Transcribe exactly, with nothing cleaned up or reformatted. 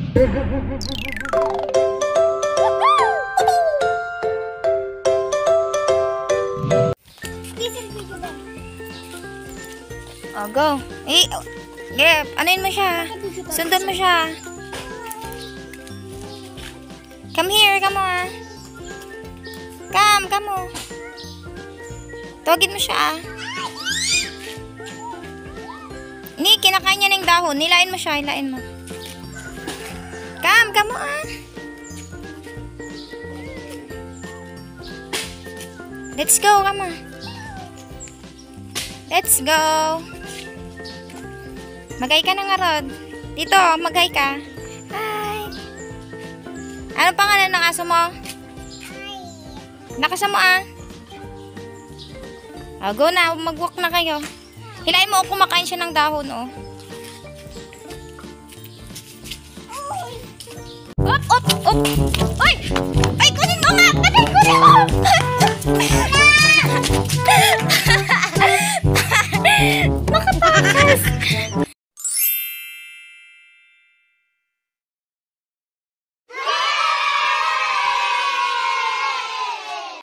Oh, go. Eh, oh, yeah, anuin mo siya. Sundan mo siya. Come here, come on. Come, come on. Tawagin mo siya, ah. Ni, kinakain niya ng dahon. Nilain mo siya, hilain mo. Come, come on. Let's go, come on. Let's go. Magay ka na nga, Rod. Dito, magay ka. Hi. Ano pangalan ng aso mo? Nakasa mo, ah. Oh, go na. Mag-walk na kayo. Hilahin mo, kumakain siya ng dahon, oh. Op, op, op. Oy!